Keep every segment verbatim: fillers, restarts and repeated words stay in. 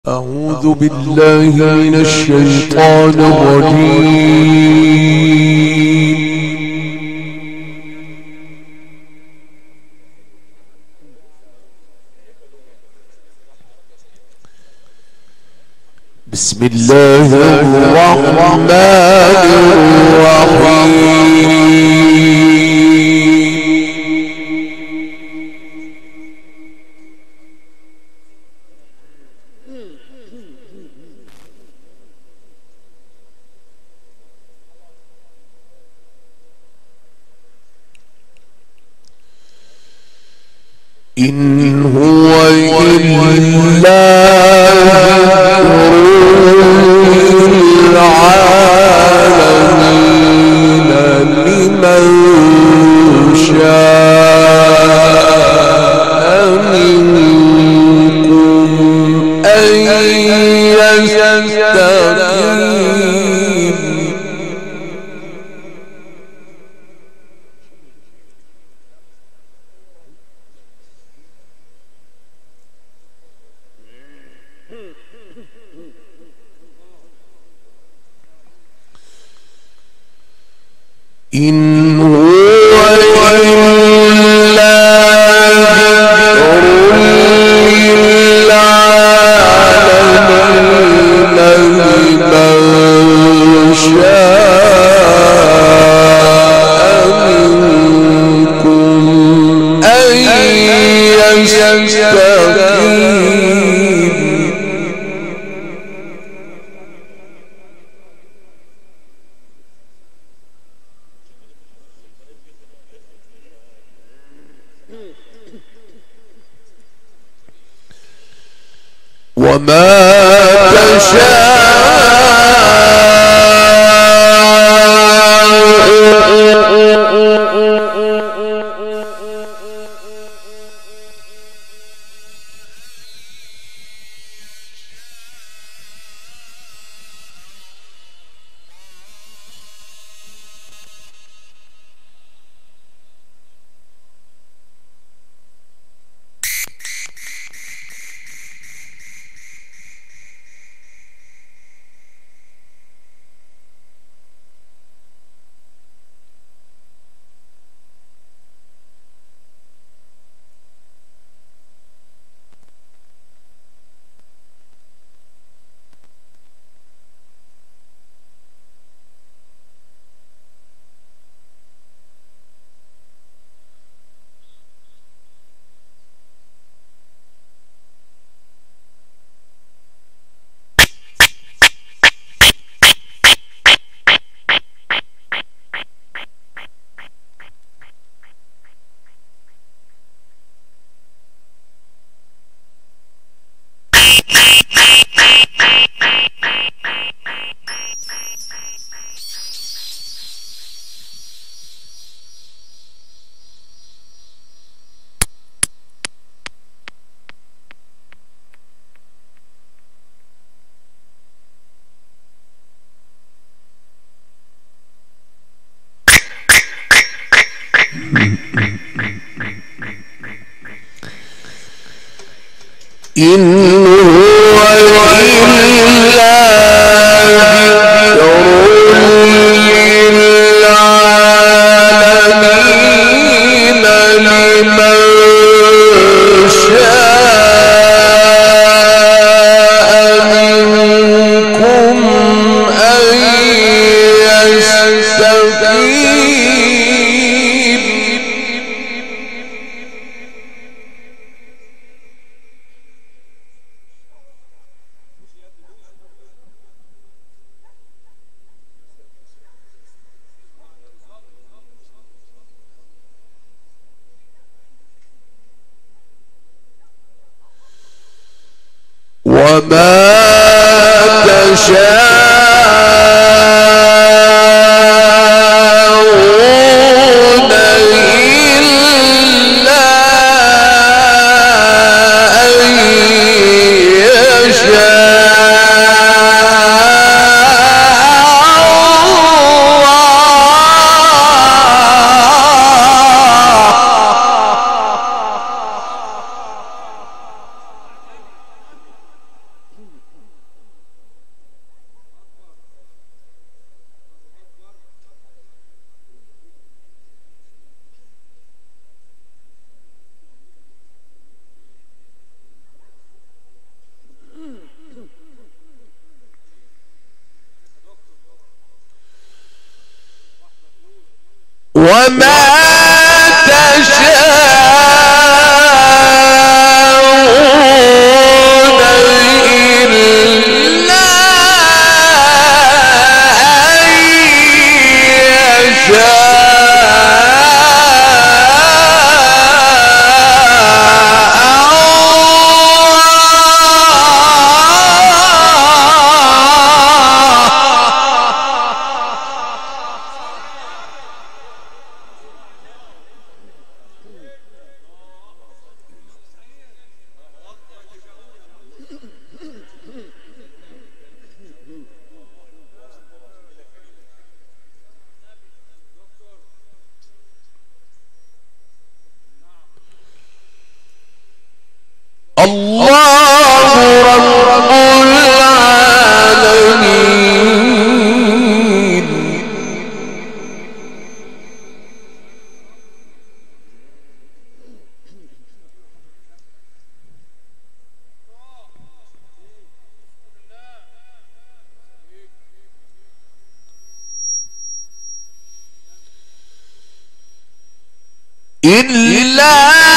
أعوذ بالله من الشيطان الرجيم. بسم الله الرحمن الرحيم. إن هو إلا للعالمين لمن شاء منكم أن يستقيم. إن هو إلا ذكر للعالمين لمن شاء منكم أن يستقيم. وما إن هو إلا ذكر للعالمين لمن شاء منكم أن يستقيم. وما تشاءون إلا أن يشاء الله. وما تشاءون إلا أن يشاء الله رب العالمين. إلا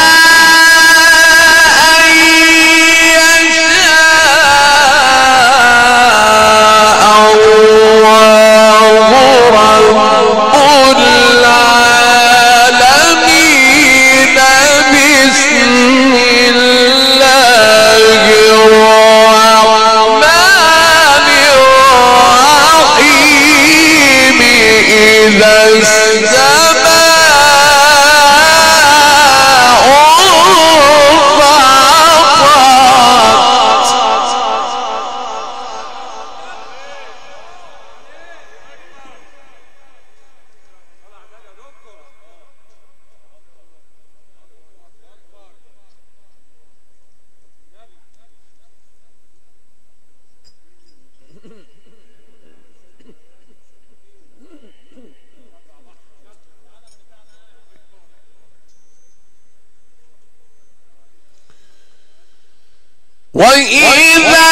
وإذا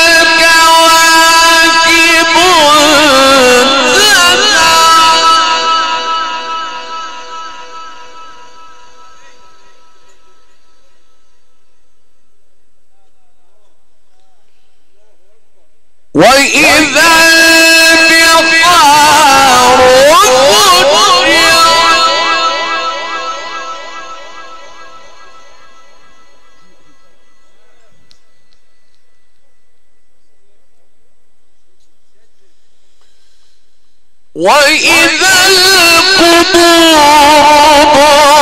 الكواكب انثنت وإذا البحار وإذا القبور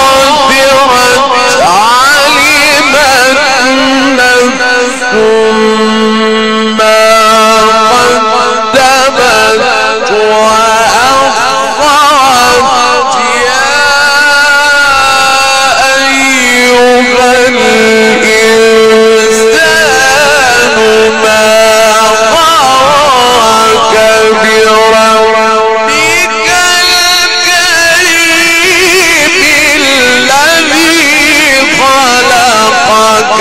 بعثرت علمت نفس ما قدمت وأخرت يا أيها الإنسان ما غرك بربك الكريم الذي خلقك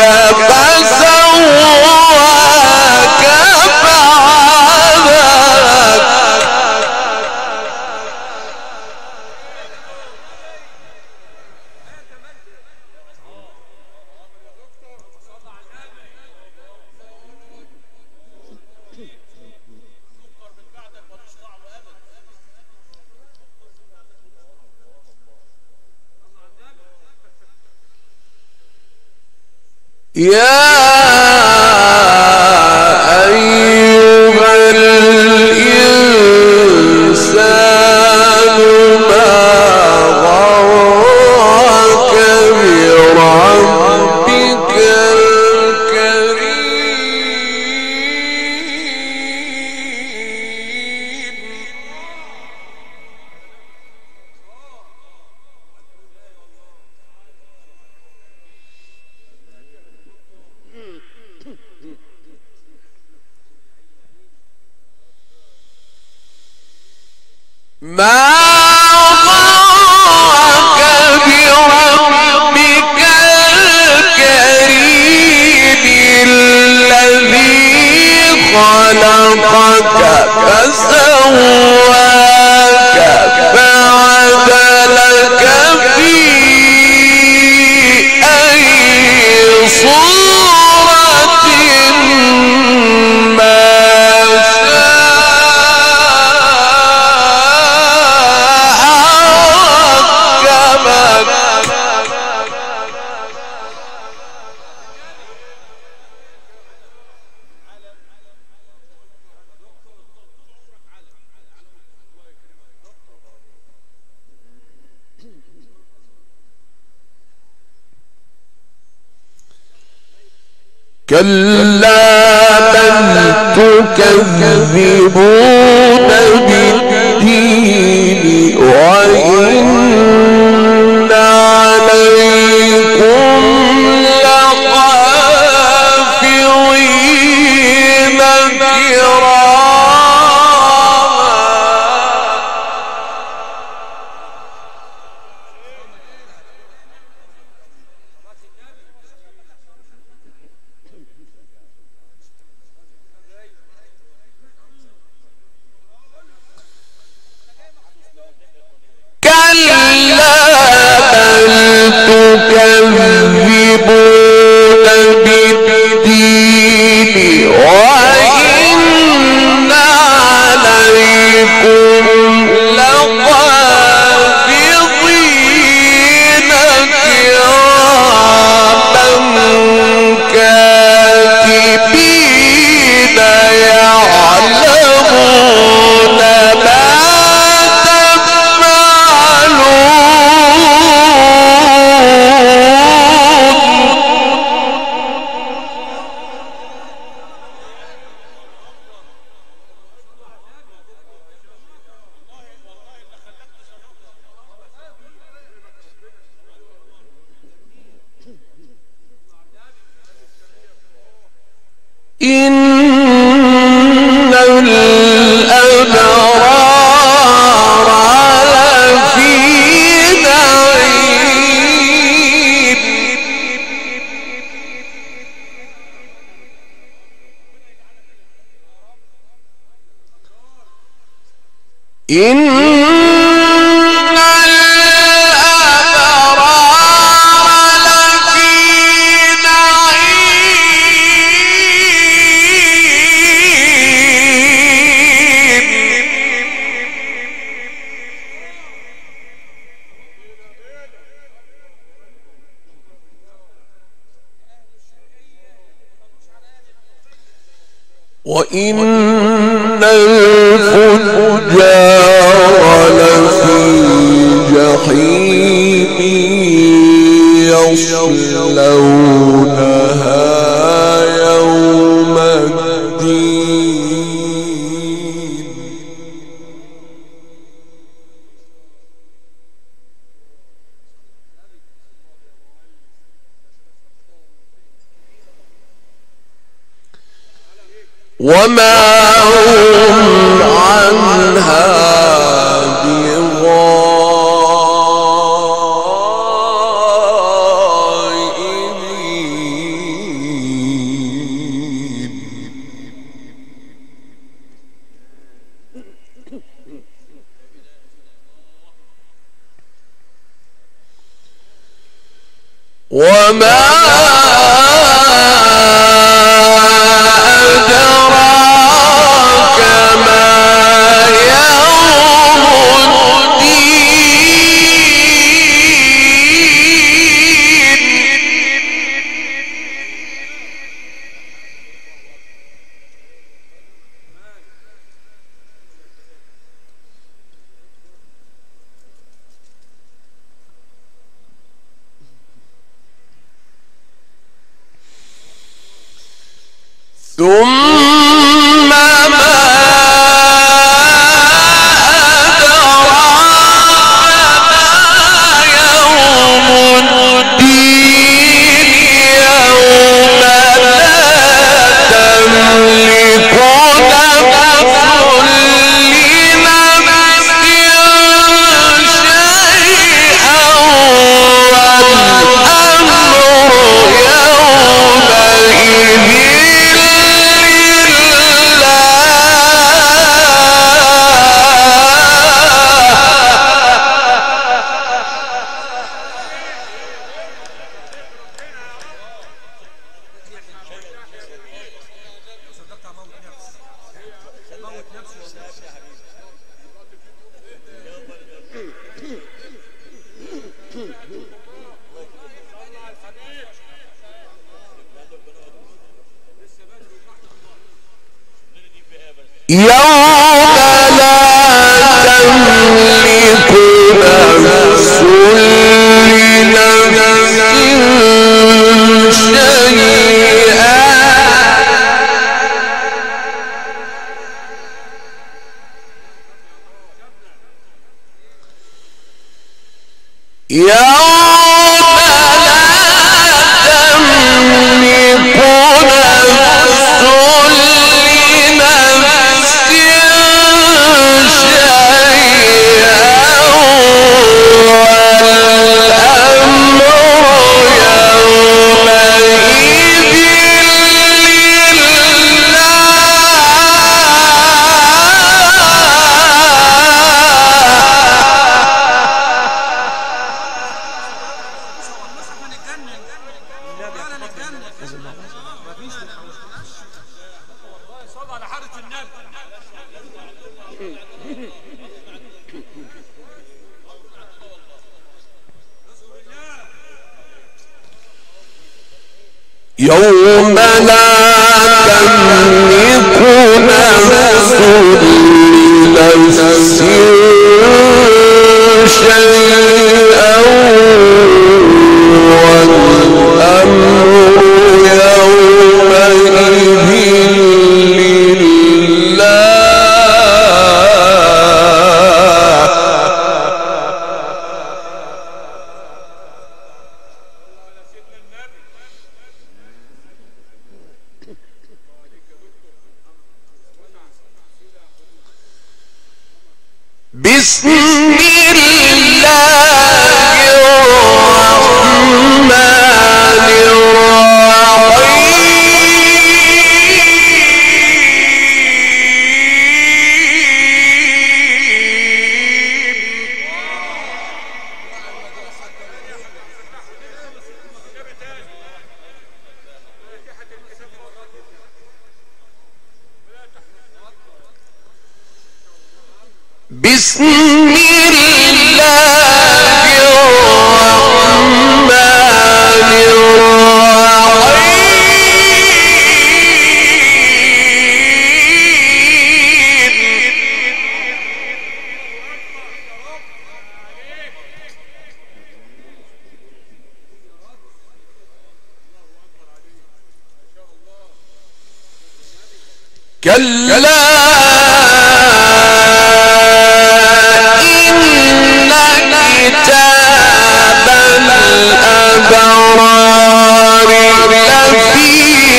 فسواك فعدلك. يا أيها الإنسان ما غرك بربك الكريم. ما غرك بربك الكريم الذي خلقك فسواك فعدلك كلا بل تكذبون بالدين وإن عليكم لحافظين كراما. تكذبون بالدين وإن عليكم لحافظين كراما كاتبين يعلمون ما إن الأبرار لفي نعيم إن وإن الفجار لفي جحيم يصلونها يوم الدين وما هم عنها بغائبين وما ثم ما أدراك ما يوم الدين يوم لا تملك نفس لنفس شيئا والأمر يومئذ يوم لا تملك نفس لنفس شيئا يوم لا تملك نفس لنفس شيئا والأمر يومئذ لله. بسم الله الرحمن بسم الله الرحمن الرحيم. كلا كتاب الأبرار لفي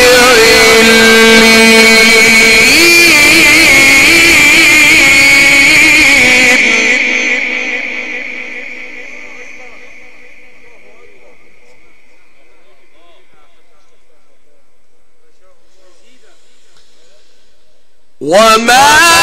عليين. وما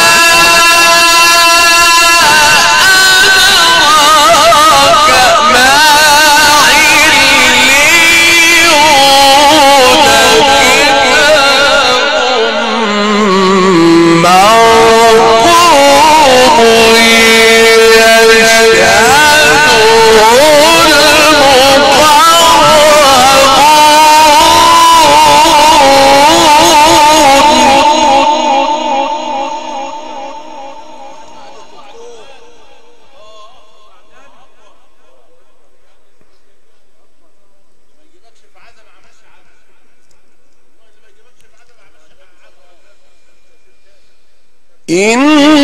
إن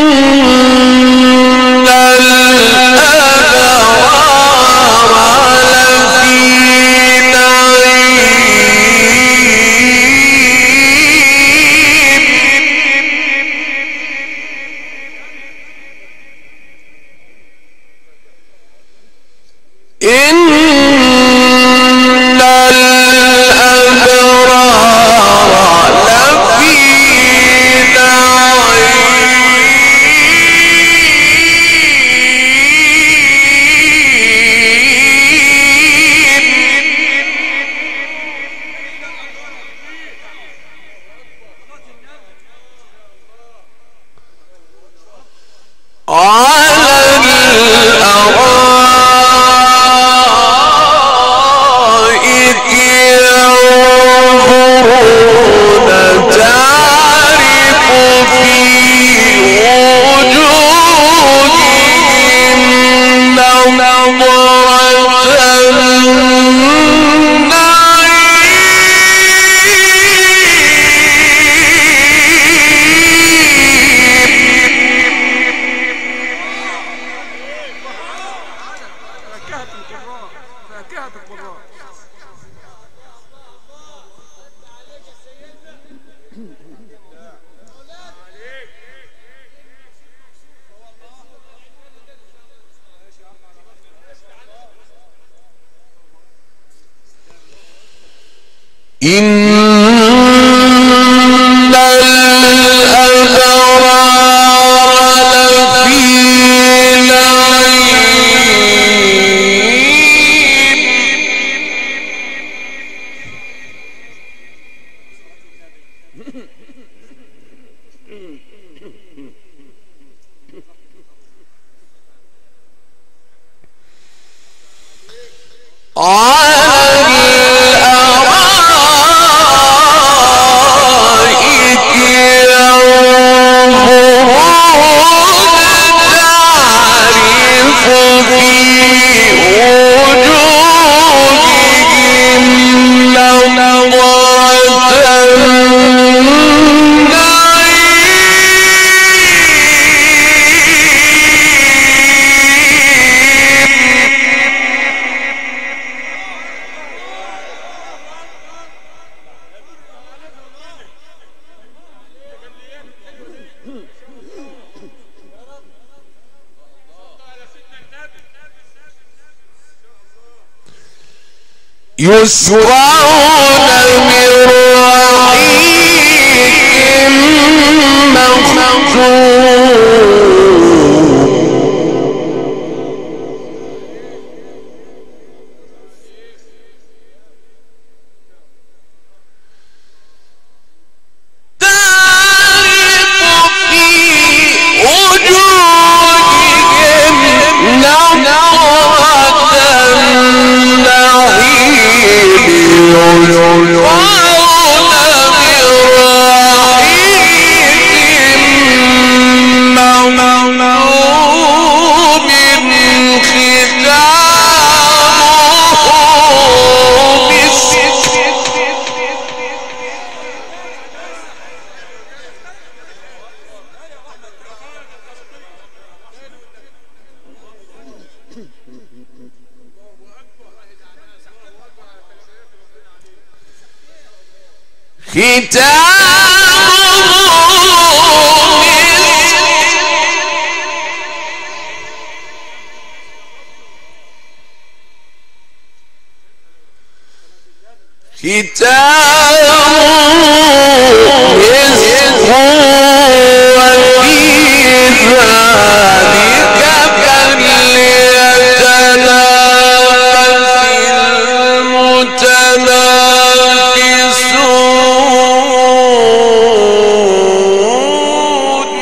الأبرار لفي نعيم. إن الأبرار لفي نعيم. إن الأبرار لفي نعيم يسقون من رحيق مختوم تعرف في وجوههم نضرة النعيم ختامه مسك وفي ذلك فليتنافس المتنافسون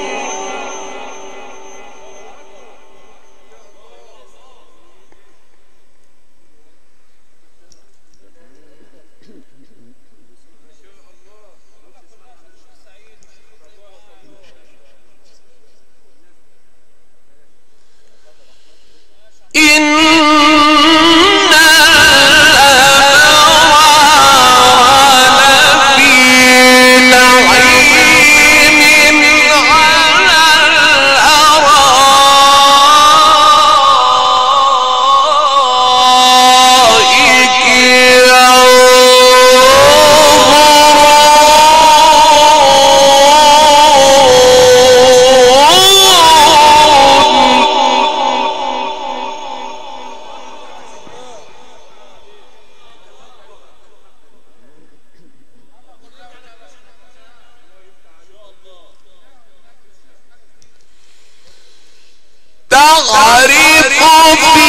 تعرف في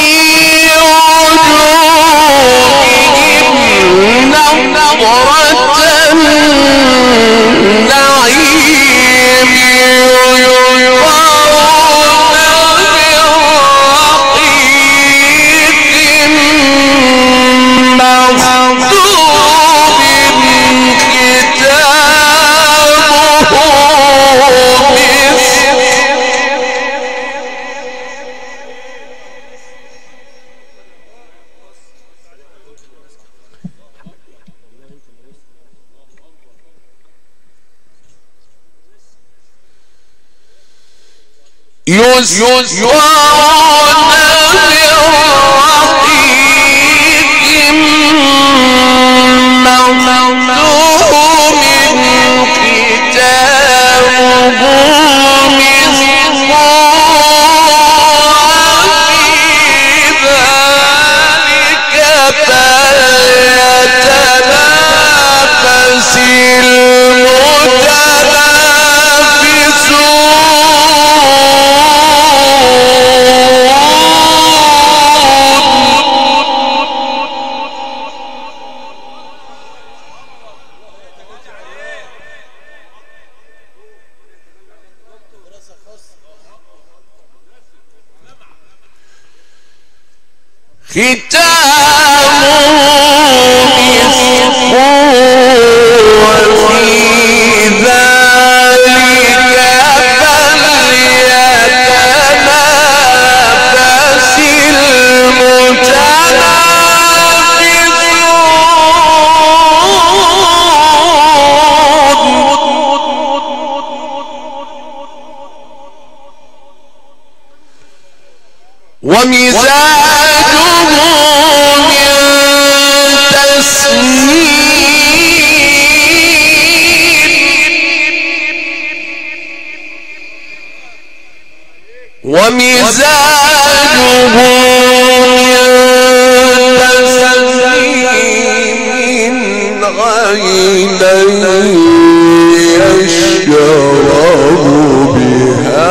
وجوههم نضرة النعيم يسقون من رحيق مختوم ختامه مسك يسقون من رحيق مختوم ختامه مسك وفي ذلك فليتنافس ختامه مسك وفي ذلك فليتنافس المتنافسون ومزاجه من تسنيم ومزاجه من تسنيم عينا يشرب بها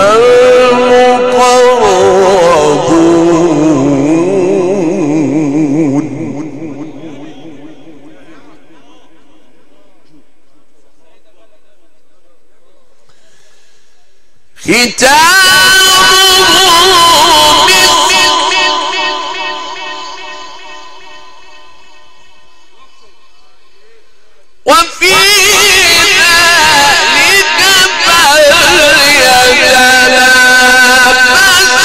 ختامه وفي ذلك فليتنافس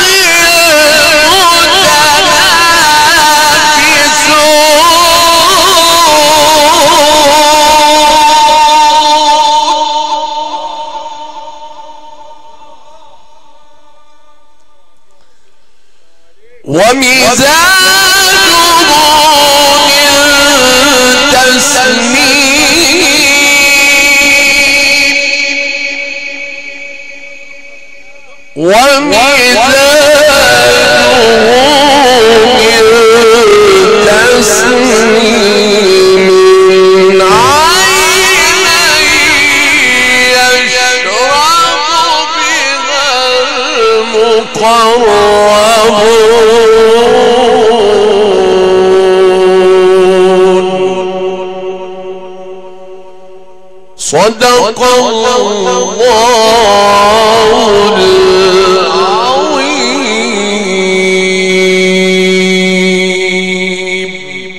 ومزاجه من تسنيم ومزاجه من تسنيم عينا يشرب بها المقربون صدق الله العظيم.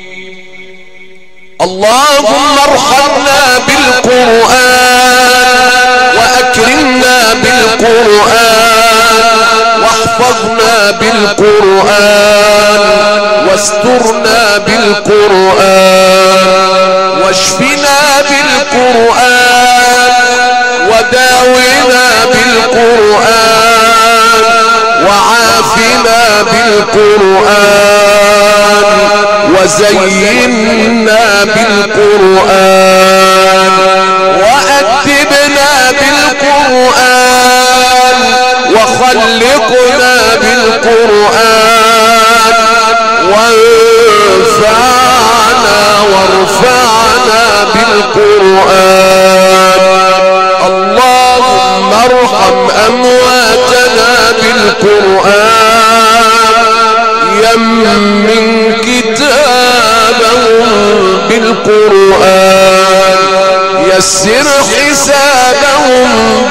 اللهم ارحمنا بالقرآن وأكرمنا بالقرآن واحفظنا بالقرآن واسترنا بالقرآن واشفنا بالقرآن وداونا بالقرآن وعافنا بالقرآن وزينا بالقرآن وأدبنا بالقرآن وخلقنا بالقرآن وانفعنا وارفعنا بالقرآن. اللهم ارحم أمواتنا بالقرآن يمن كتابهم بالقرآن يسر حسابهم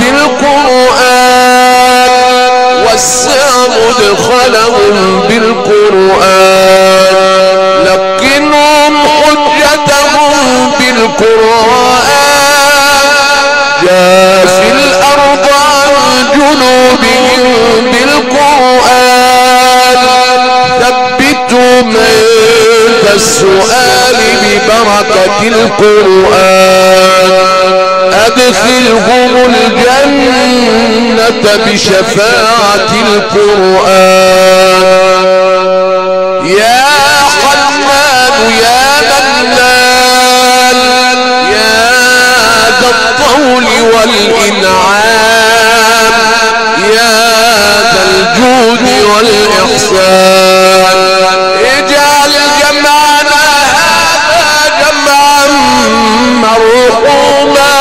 بالقرآن وسع مدخلهم بالقرآن لقنهم حجتهم بالقرآن جاف الأرض عن جنوبهم بالقرآن ثبتهم عند السؤال ببركة القرآن أدخلهم الجنة بشفاعة القرآن. يا حنان يا منان يا ذا الطول والإنعام يا ذا الجود والإحسان اجعل جمعنا هذا جمعا مرحوما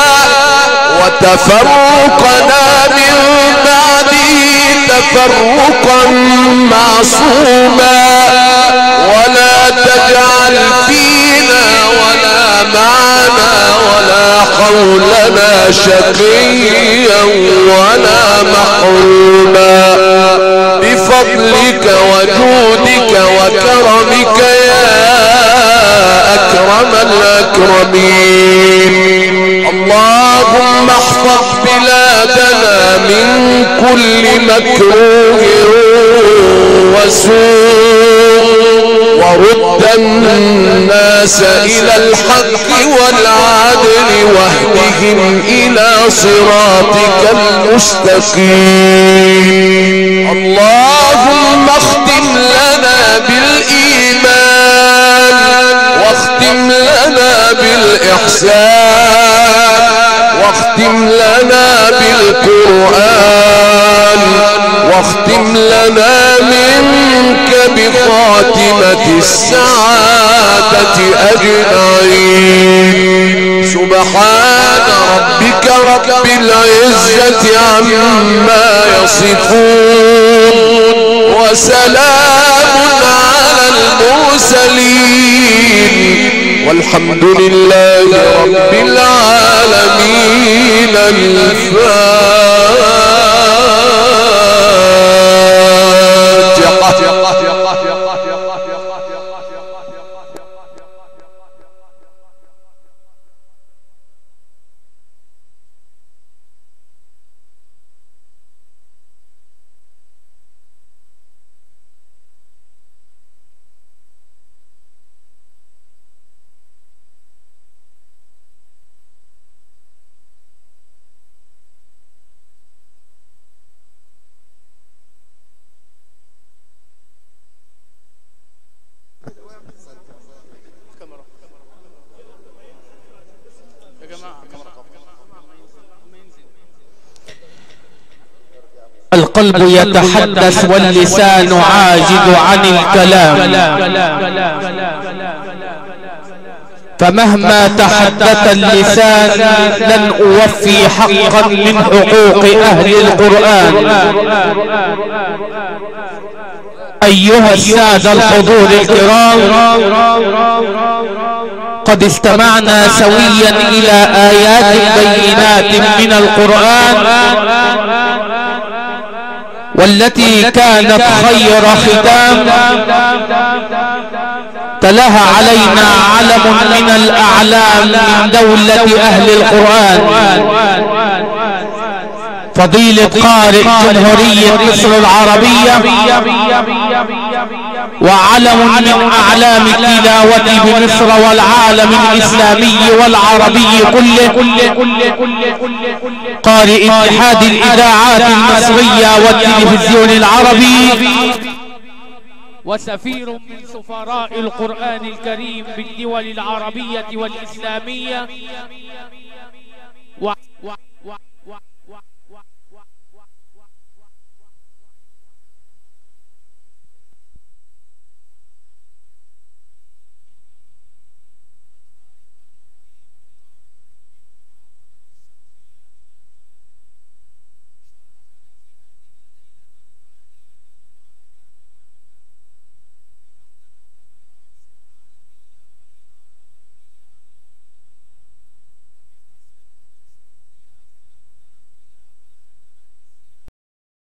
وتفرقنا من بعده تفرقا معصوما ولا تجعل فينا ولا معنا ولا حولنا شقيا ولا محروما بفضلك وجودك وكرمك الأكرمين. اللهم احفظ بلادنا من كل مكروه وسوء، ورد الناس إلى الحق والعدل، واهدهم إلى صراطك المستقيم. اللهم اختم لنا بالإيمان، واختم لنا بالإحسان، واختم لنا بالقرآن، واختم لنا منك بخاتمة السعادة أجمعين. سبحان ربك رب العزة عما يصفون، وسلام على المرسلين، والحمد لله رب العالمين. الفاتحة. القلب يتحدث واللسان عاجز عن الكلام، فمهما تحدث اللسان لن أوفي حقا من حقوق أهل القرآن. أيها السادة الحضور الكرام، قد استمعنا سويا إلى آيات بينات من القرآن، والتي كانت خير ختام تلاها علينا علم من الأعلام من دولة أهل القرآن، فضيلة قارئ جمهورية مصر العربية، وعلم من أعلام التلاوة بمصر والعالم الإسلامي والعربي كله، قارئ اتحاد الإذاعات المصرية والتلفزيون العربي، وسفير من سفراء القرآن الكريم بالدول العربية والإسلامية، و